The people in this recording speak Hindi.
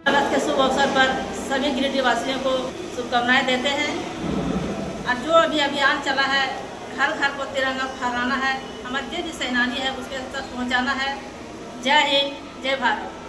भारत के शुभ अवसर पर सभी गिरिडीह वासियों को शुभकामनाएं देते हैं। और जो अभी अभियान चला है, घर घर को तिरंगा फहराना है, हमारे जो भी सेनानी है उसके तक पहुंचाना है। जय हिंद, जय भारत।